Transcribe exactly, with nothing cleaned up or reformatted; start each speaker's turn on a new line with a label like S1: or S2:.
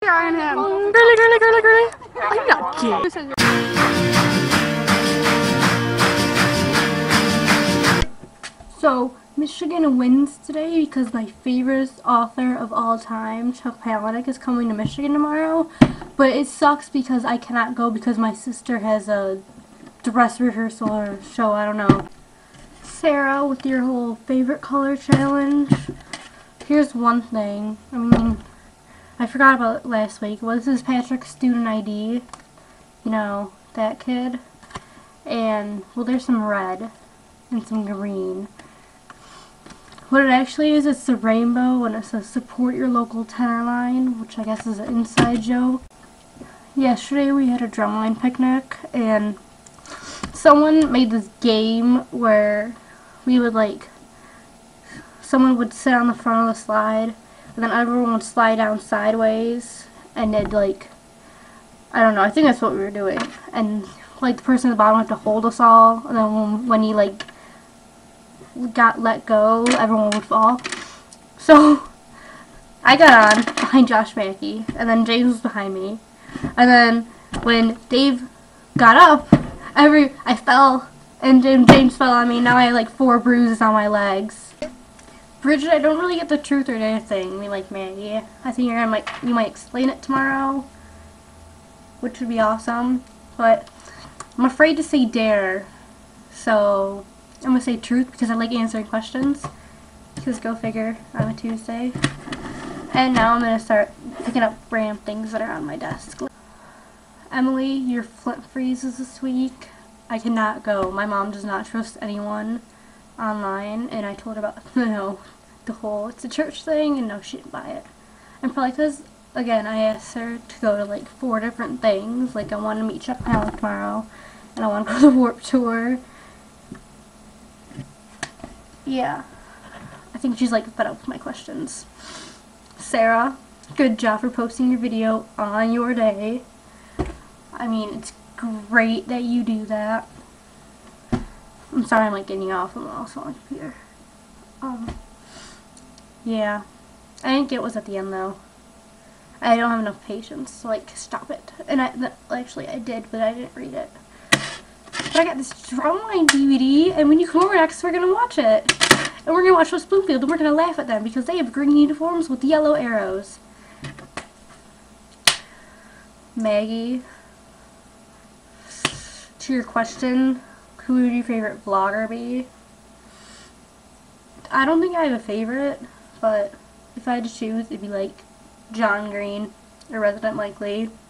S1: on him. Girly, girly, girly, girly. I'm not cute. So, Michigan wins today because my favorite author of all time, Chuck Palahniuk, is coming to Michigan tomorrow. But it sucks because I cannot go because my sister has a dress rehearsal or show, I don't know. Sarah, with your whole favorite color challenge, here's one thing. I mean, I forgot about it last week. Well, this is Patrick's student I D. You know, that kid. And, well, there's some red and some green. What it actually is, it's the rainbow, and it says support your local tenor line, which I guess is an inside joke. Yesterday we had a drumline picnic, and someone made this game where we would like, someone would sit on the front of the slide, and then everyone would slide down sideways, and they'd like, I don't know, I think that's what we were doing, and like the person at the bottom had to hold us all, and then when, when he like got let go, everyone would fall. So I got on behind Josh Mackey, and then James was behind me, and then when Dave got up, every I fell, and James, James fell on me. Now I have like four bruises on my legs. Bridget, I don't really get the truth or dare thing. I mean, like Maggie, I think you're gonna like you might explain it tomorrow, which would be awesome. But I'm afraid to say dare, so I'm going to say truth because I like answering questions. Because go figure, on a Tuesday. And now I'm going to start picking up random things that are on my desk. Emily, your Flint freezes this week. I cannot go. My mom does not trust anyone online. And I told her about, you know, the whole, it's a church thing, and no, she didn't buy it. And probably because, again, I asked her to go to like four different things. Like I want to meet Chuck Palahniuk tomorrow. And I want to go to the Warped Tour. Yeah, I think she's like fed up with my questions. Sarah, good job for posting your video on your day. I mean, it's great that you do that. I'm sorry I'm like getting you off. I'm also on the computer. Um, yeah, I didn't get what was at the end though. I don't have enough patience, so like stop it. And I th actually I did, but I didn't read it. But I got this Drumline D V D, and when you come over next, we're gonna watch it. And we're gonna watch West Bloomfield, and we're gonna laugh at them because they have green uniforms with yellow arrows. Maggie, to your question, who would your favorite vlogger be? I don't think I have a favorite, but if I had to choose, it'd be like John Green or Resident Mike Lee.